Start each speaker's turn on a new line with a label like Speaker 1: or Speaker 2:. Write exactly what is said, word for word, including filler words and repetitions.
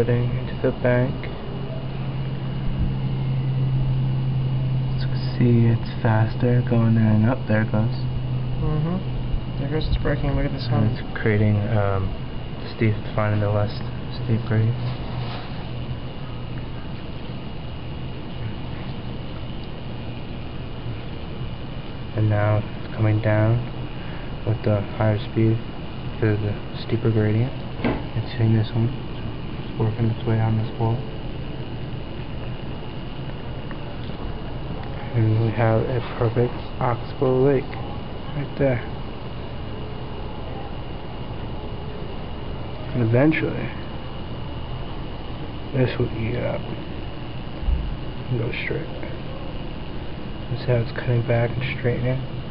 Speaker 1: putting into the bank. As you can see, it's faster going in and up. There it goes.
Speaker 2: Mm-hmm. There goes its braking. Look at this one.
Speaker 1: And it's creating um, steep, finding the less steep grade. And now it's coming down with the higher speed because of the steeper gradient. It's hitting this one. It's working its way on this wall. And we have a perfect Oxbow Lake right there. And eventually, this will eat it up and go straight. See how it's cutting back and straightening?